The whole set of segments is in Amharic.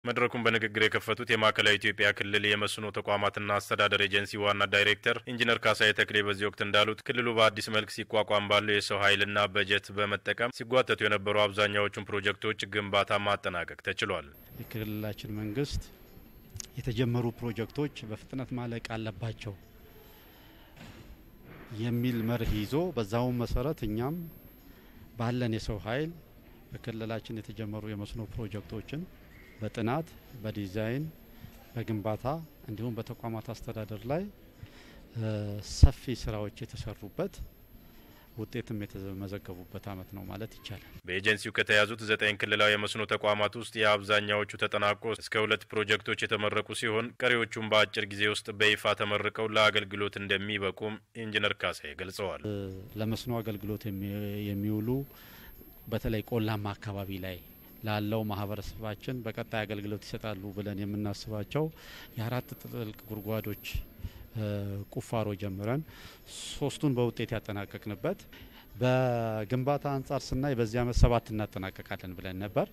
መድረኩን በንግግር የከፈቱት የማዕከላዊ ኢትዮጵያ ክልል የመስኖ ተቋማትና አስተዳደር ኤጀንሲ ዋና ዳይሬክተር ኢንጂነር ካሳዬ ተክሌ በዚህ ወቅት እንዳሉት ክልሉ በአዲስ መልክ ሲቋቋም ባለው የሰው ኃይልና በጀት በመጠቀም ሲጓተቱ የነበሩ አብዛኛዎቹን ፕሮጀክቶች ግንባታ ማጠናቀቅ ተችሏል። የክልላችን መንግስት የተጀመሩ ፕሮጀክቶች በፍጥነት ማለቅ አለባቸው የሚል መርህ ይዞ በዛው መሰረት እኛም ባለን የሰው ኃይል በክልላችን የተጀመሩ የመስኖ ፕሮጀክቶችን በጥናት በዲዛይን በግንባታ እንዲሁም በተቋማት አስተዳደር ላይ ሰፊ ስራዎች የተሰሩበት ውጤትም የተመዘገቡበት አመት ነው ማለት ይቻላል። በኤጀንሲው ከተያዙት 9 ክልላዊ የመስኖ ተቋማት ውስጥ የአብዛኛዎቹ ተጠናቆ እስከ 2 ፕሮጀክቶች የተመረቁ ሲሆን ቀሪዎቹም በአጭር ጊዜ ውስጥ በይፋ ተመርቀው ለአገልግሎት እንደሚበቁም ኢንጂነር ካሳዬ ገልጸዋል። ለመስኖ አገልግሎት የሚውሉ በተለይ ቆላማ አካባቢ ላይ ላለው ማህበረሰባችን በቀጣይ አገልግሎት ይሰጣሉ ብለን የምናስባቸው የአራት ጥልቅ ጉድጓዶች ቁፋሮ ጀምረን 3ቱን በውጤት ያጠናቀቅንበት በግንባታ አንጻር ስናይ በዚህ አመት 7 እናጠናቀቃለን ብለን ነበር።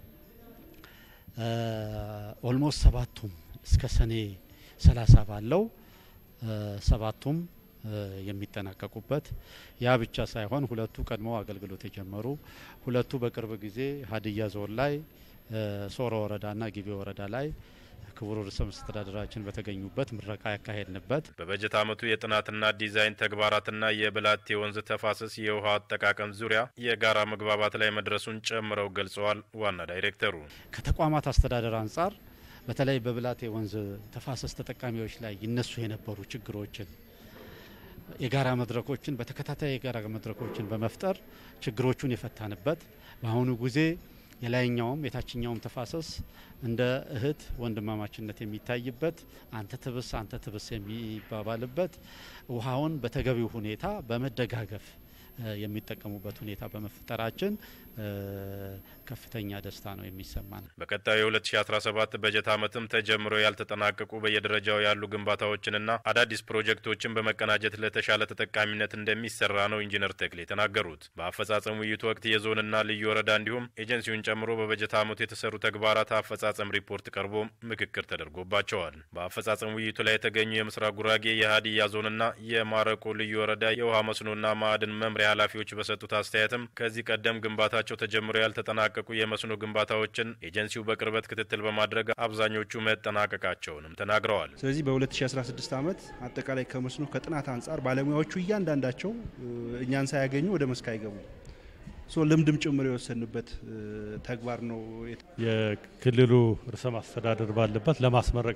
ኦልሞስት 7ቱም እስከ ሰኔ 30 ባለው 7ቱም የሚጠናቀቁበት ያ ብቻ ሳይሆን 2ቱ ቀድሞ አገልግሎት የጀመሩ 2ቱ በቅርብ ጊዜ ሀዲያ ዞን ላይ ሶሮ ወረዳና ጊቤ ወረዳ ላይ ክቡር ርዕሰ መስተዳድራችን በተገኙበት ምረቃ ያካሄድንበት በበጀት አመቱ የጥናትና ዲዛይን ተግባራትና የብላቴ ወንዝ ተፋሰስ የውሃ አጠቃቀም ዙሪያ የጋራ መግባባት ላይ መድረሱን ጨምረው ገልጸዋል። ዋና ዳይሬክተሩ ከተቋማት አስተዳደር አንጻር በተለይ በብላቴ ወንዝ ተፋሰስ ተጠቃሚዎች ላይ ይነሱ የነበሩ ችግሮችን የጋራ መድረኮችን በተከታታይ የጋራ መድረኮችን በመፍጠር ችግሮቹን የፈታንበት በአሁኑ ጊዜ የላይኛውም የታችኛውም ተፋሰስ እንደ እህት ወንድማማችነት የሚታይበት አንተ ትብስ የሚባባልበት ውሃውን በተገቢው ሁኔታ በመደጋገፍ የሚጠቀሙበት ሁኔታ በመፍጠራችን ከፍተኛ ደስታ ነው የሚሰማን። በቀጣዩ 2017 በጀት አመትም ተጀምረው ያልተጠናቀቁ በየደረጃው ያሉ ግንባታዎችንና አዳዲስ ፕሮጀክቶችን በመቀናጀት ለተሻለ ተጠቃሚነት እንደሚሰራ ነው ኢንጂነር ተክሌ የተናገሩት። በአፈጻጸም ውይይቱ ወቅት የዞንና ልዩ ወረዳ እንዲሁም ኤጀንሲውን ጨምሮ በበጀት አመቱ የተሰሩ ተግባራት አፈጻጸም ሪፖርት ቀርቦ ምክክር ተደርጎባቸዋል። በአፈጻጸም ውይይቱ ላይ የተገኙ የምስራቅ ጉራጌ የሀዲያ ዞንና የማረቆ ልዩ ወረዳ የውሃ መስኖና ማዕድን መምሪያ ኃላፊዎች በሰጡት አስተያየትም ከዚህ ቀደም ግንባታቸው ተጀምረው ያልተጠናቀቁ የመስኖ ግንባታዎችን ኤጀንሲው በቅርበት ክትትል በማድረግ አብዛኞቹ መጠናቀቃቸውንም ተናግረዋል። ስለዚህ በ2016 አመት አጠቃላይ ከመስኖ ከጥናት አንጻር ባለሙያዎቹ እያንዳንዳቸው እኛን ሳያገኙ ወደ መስክ አይገቡ ልምድም ጭምር የወሰንበት ተግባር ነው። የክልሉ ርዕሰ መስተዳድር ባለበት ለማስመረቅ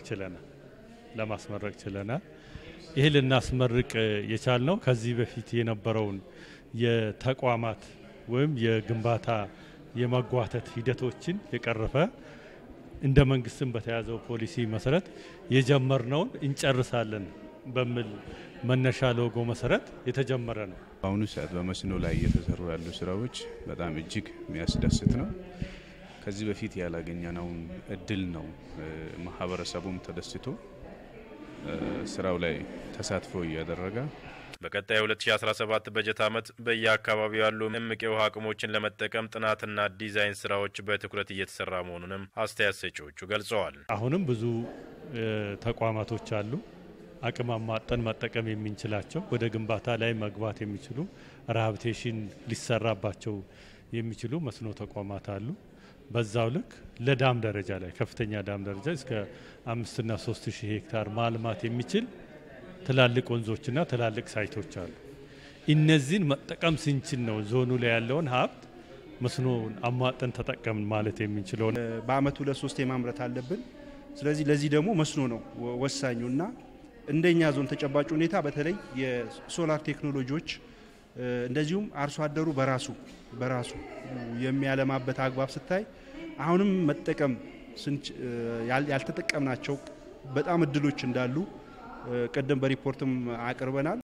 ችለናል። ይሄ ልናስመርቅ የቻልነው ከዚህ በፊት የነበረውን የተቋማት ወይም የግንባታ የማጓተት ሂደቶችን የቀረፈ እንደ መንግስትም በተያዘው ፖሊሲ መሰረት የጀመርነውን እንጨርሳለን በሚል መነሻ ሎጎ መሰረት የተጀመረ ነው። በአሁኑ ሰዓት በመስኖ ላይ እየተሰሩ ያሉ ስራዎች በጣም እጅግ የሚያስደስት ነው። ከዚህ በፊት ያላገኘነውን እድል ነው። ማህበረሰቡም ተደስቶ ስራው ላይ ተሳትፎ እያደረገ በቀጣይ 2017 በጀት አመት በየአካባቢው ያሉ እምቅ የውሃ አቅሞችን ለመጠቀም ጥናትና ዲዛይን ስራዎች በትኩረት እየተሰራ መሆኑንም አስተያየት ሰጪዎቹ ገልጸዋል። አሁንም ብዙ ተቋማቶች አሉ አቅም አማጠን መጠቀም የምንችላቸው ወደ ግንባታ ላይ መግባት የሚችሉ ሪሃቢሊቴሽን ሊሰራባቸው የሚችሉ መስኖ ተቋማት አሉ። በዛው ልክ ለዳም ደረጃ ላይ ከፍተኛ ዳም ደረጃ እስከ 5 እና 3000 ሄክታር ማልማት የሚችል ትላልቅ ወንዞችና ትላልቅ ሳይቶች አሉ። እነዚህን መጠቀም ስንችል ነው ዞኑ ላይ ያለውን ሀብት መስኖን አሟጠን ተጠቀምን ማለት የምንችለው። በአመቱ ለ3 የማምረት አለብን። ስለዚህ ለዚህ ደግሞ መስኖ ነው ወሳኙና እንደኛ ዞን ተጨባጭ ሁኔታ በተለይ የሶላር ቴክኖሎጂዎች እንደዚሁም አርሶ አደሩ በራሱ የሚያለማበት አግባብ ስታይ አሁንም መጠቀም ያልተጠቀምናቸው በጣም እድሎች እንዳሉ ቀደም በሪፖርትም አቅርበናል።